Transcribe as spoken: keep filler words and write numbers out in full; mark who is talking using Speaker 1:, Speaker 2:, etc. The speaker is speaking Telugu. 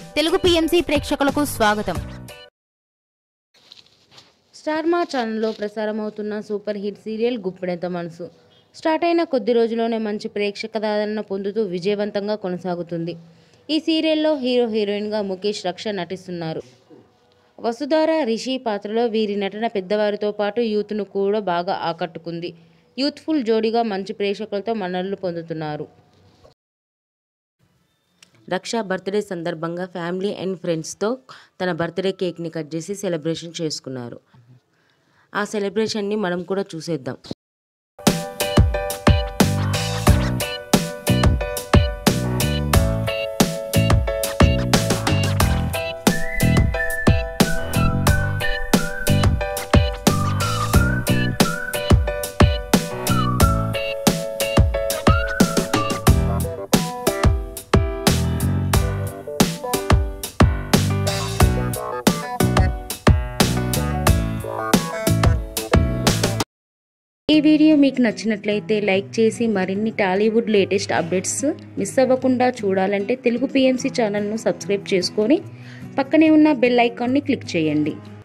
Speaker 1: తెలుగు పిఎంసి ప్రేక్షకులకు స్వాగతం.
Speaker 2: స్టార్ మా ఛానల్లో ప్రసారమవుతున్న super hit serial Guppedantha Manasu start అయిన కొద్ది రోజుల్లోనే మంచి ప్రేక్షకాదరణ పొందుతూ విజయవంతంగా కొనసాగుతుంది. ఈ సీరియల్లో హీరో హీరోయిన్గా ముఖేష్ రక్ష నటిస్తున్నారు. వసుధర, రిషి పాత్రలో వీరి నటన పెద్దవారితో పాటు యూత్ను కూడా బాగా ఆకట్టుకుంది. యూత్ఫుల్ జోడీగా మంచి ప్రేక్షకులతో మన్ననలు పొందుతున్నారు. రక్ష బర్త్డే సందర్భంగా ఫ్యామిలీ అండ్ ఫ్రెండ్స్తో తన బర్త్డే కేక్ని కట్ చేసి సెలబ్రేషన్ చేసుకున్నారు. ఆ సెలబ్రేషన్ని మనం కూడా చూసేద్దాం. ఈ వీడియో మీకు నచ్చినట్లయితే లైక్ చేసి మరిన్ని టాలీవుడ్ లేటెస్ట్ అప్డేట్స్ మిస్ అవ్వకుండా చూడాలంటే తెలుగు పిఎంసి ఛానల్ను సబ్స్క్రైబ్ చేసుకొని పక్కనే ఉన్న బెల్ ఐకాన్ని క్లిక్ చేయండి.